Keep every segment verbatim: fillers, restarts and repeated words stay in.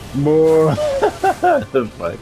Boy, the fuck.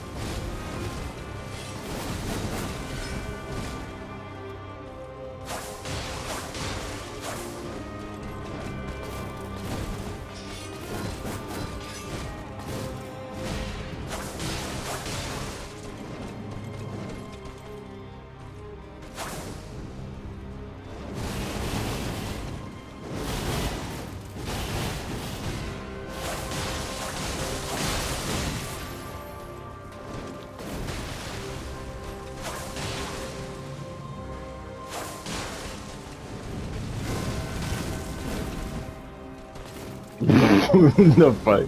The fuck.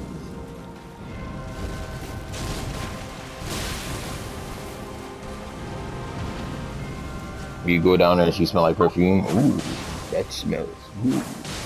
You go down there and she smell like perfume. Ooh, that smells. Ooh.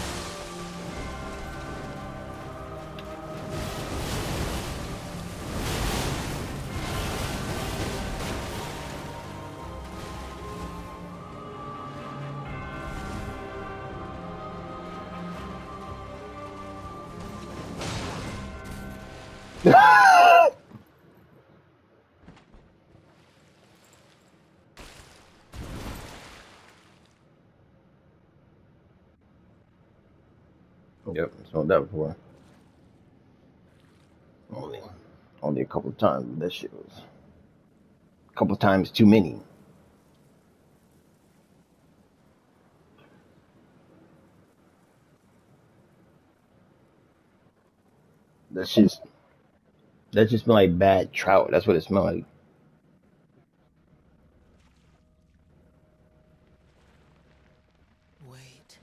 Yep, smelled that before. Only, only a couple of times. But that shit was a couple of times too many. That shit, that just smell like bad trout. That's what it smelled like. Wait.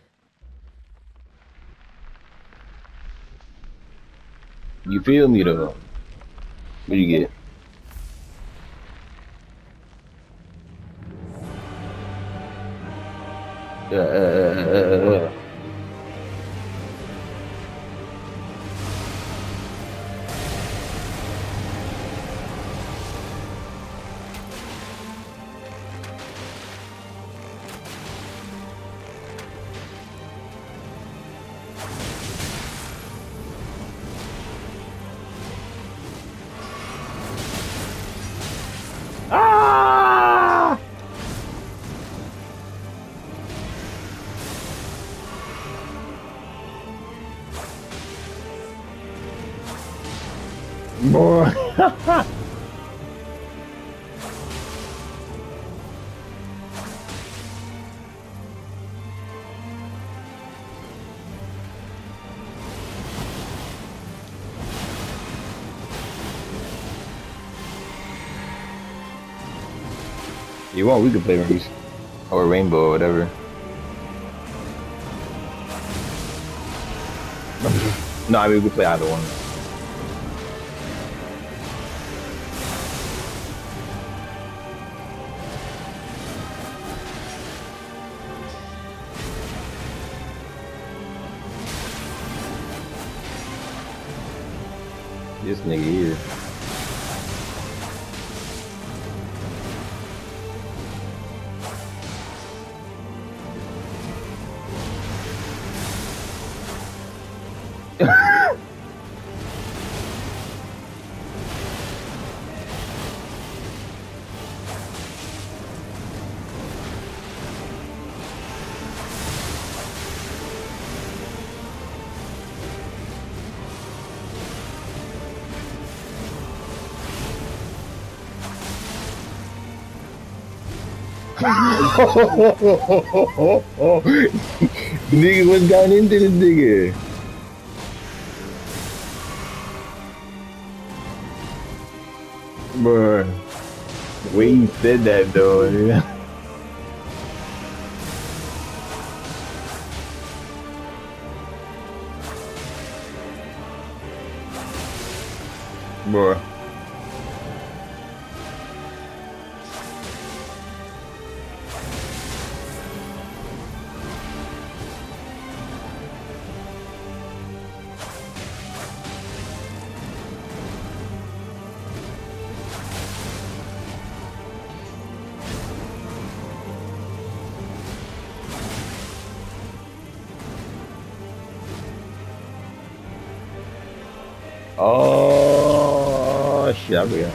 You feel me though? What do you get? Uh, uh, uh, uh, uh. Ah! Boy. You want? We could play race or rainbow or whatever. No, I mean we could play either one. This nigga here. Nigga, what's got into this nigga? Bruh, the way you said that though, yeah. Bruh. Oh. Oh shit, I forgot.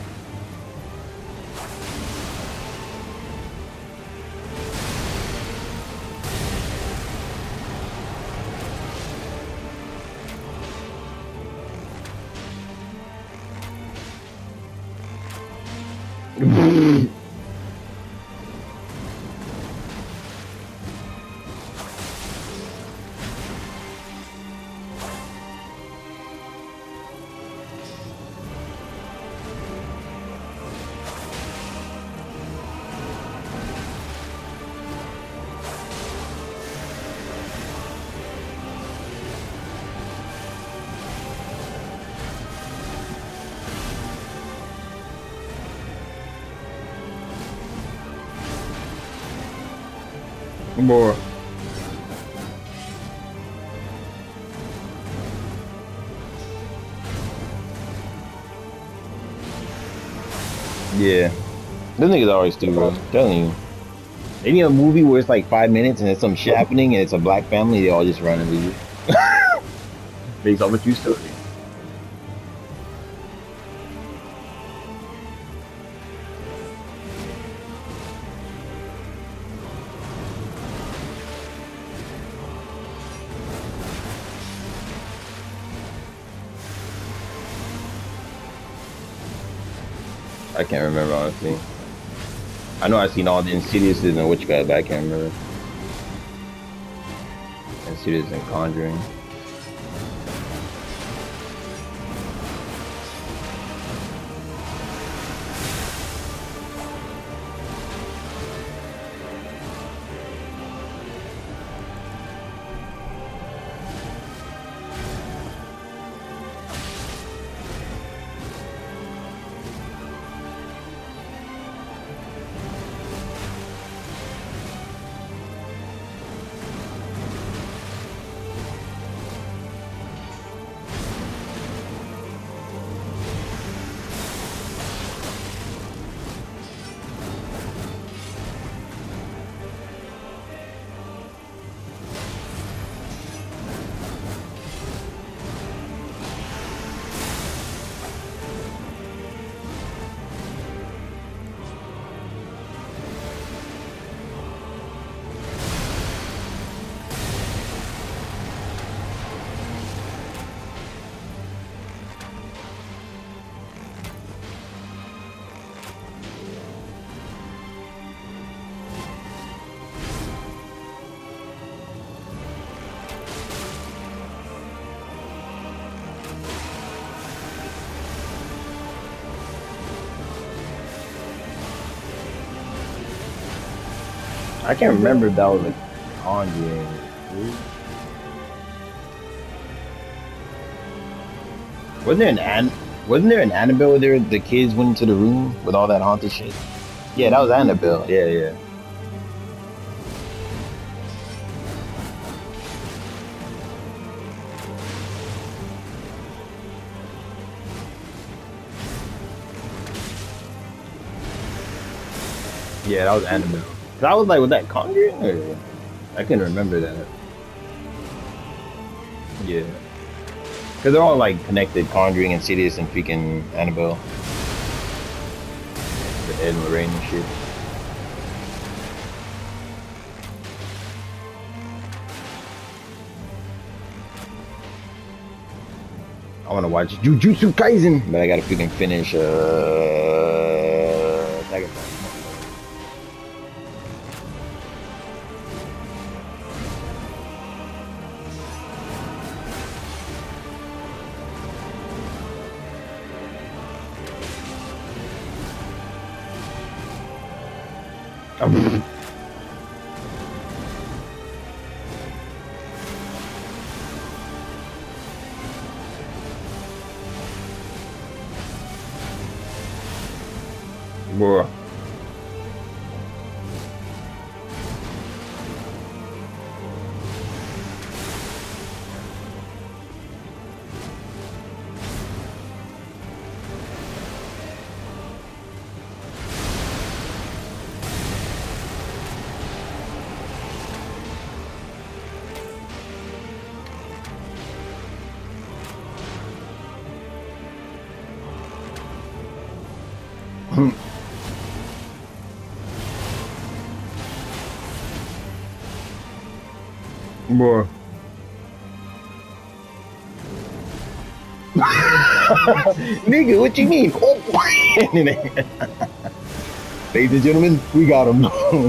More. Yeah. Them niggas always do, bro. I'm telling you. They need a movie where it's like five minutes and it's some shit happening and it's a black family, they all just run and leave. Based off a true story. I can't remember, honestly. I know I've seen all the Insidiouses and Witchcraft, but I can't remember. Insidious and Conjuring. I can't remember if that was a Conjuring. Wasn't there an An wasn't there an Annabelle where there, the kids went into the room with all that haunted shit? Yeah, that was Annabelle. Yeah, yeah. Yeah, that was Annabelle. Cause I was like, was that Conjuring? Or... I couldn't remember that. Yeah. Cause they're all like connected, Conjuring, Insidious, and freaking Annabelle. The Ed and Lorraine and shit. I wanna watch Jujutsu Kaisen, but I gotta freaking finish uh Attack on Titan. Boy. Boy. Nigga, what you mean? Oh. Ladies and gentlemen, we got him.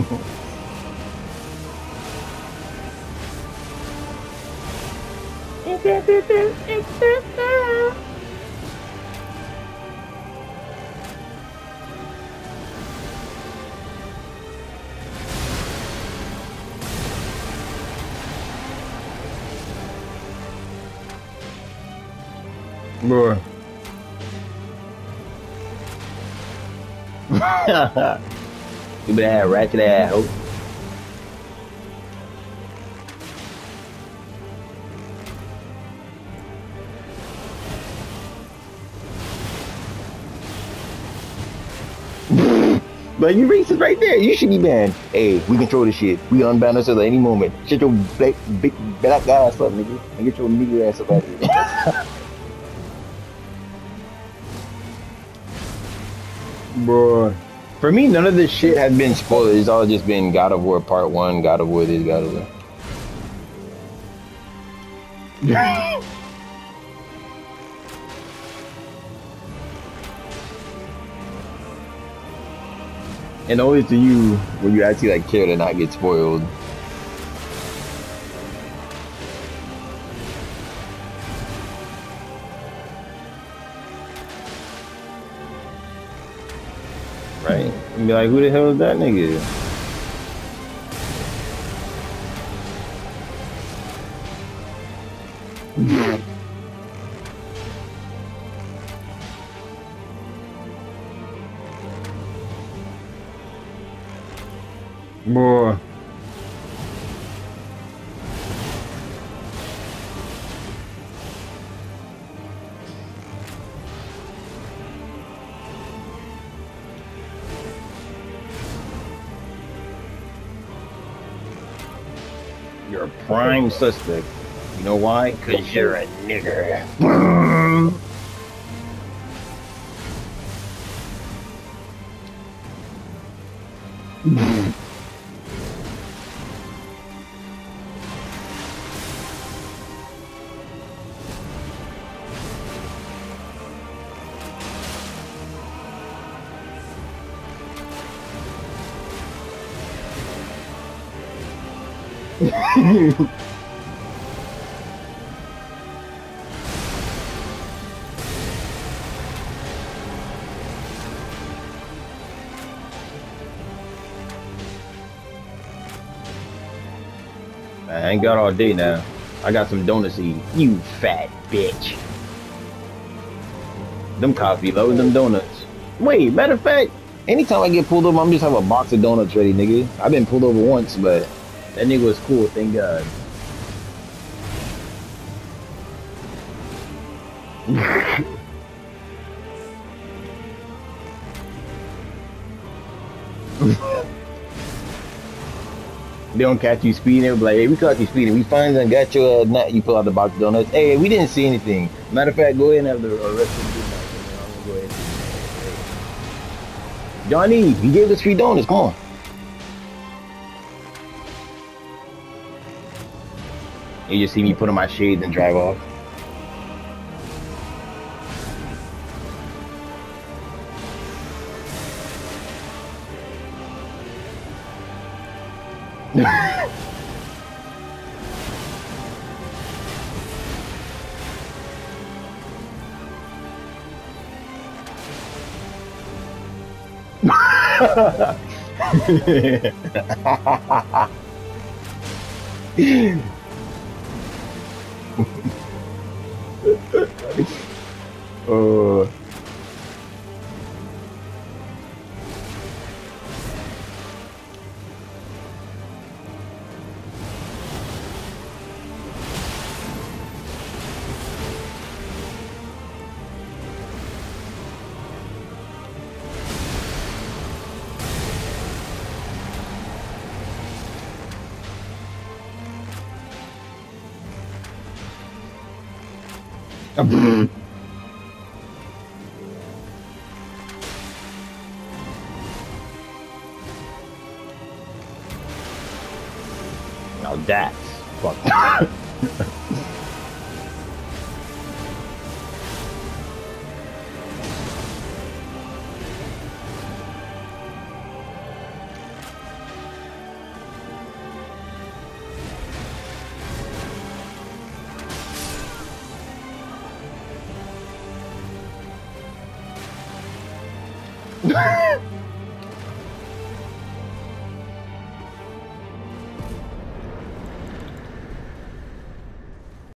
Bro. You better have ratchet ass hoe. But you racist right there. You should be banned. Hey, we control this shit. We can unban ourselves at any moment. Shut your black, big black ass up, nigga, and get your nigga ass up out of here. Bro, for me, none of this shit has been spoiled. It's all just been God of War Part One, God of War this, God of War. And always to you when you actually like care to not get spoiled. Right? And be like, who the hell is that nigga? Boy. You're a prime suspect. You know why? Cause you're a nigger. I ain't got all day now. I got some donuts to eat. You fat bitch. Them cops be loving them donuts. Wait, matter of fact, anytime I get pulled over, I'm just have a box of donuts ready, nigga. I've been pulled over once, but that nigga was cool, thank God. They don't catch you speeding. They be like, hey, we caught you speeding. We finally done got your uh, nut. You pull out the box of donuts. Hey, we didn't see anything. Matter of fact, go ahead and have the arrest him. I'm gonna go ahead. Johnny, he gave us free donuts. Come on. You just see me put on my shades and drive off. uh Now that's fucked up.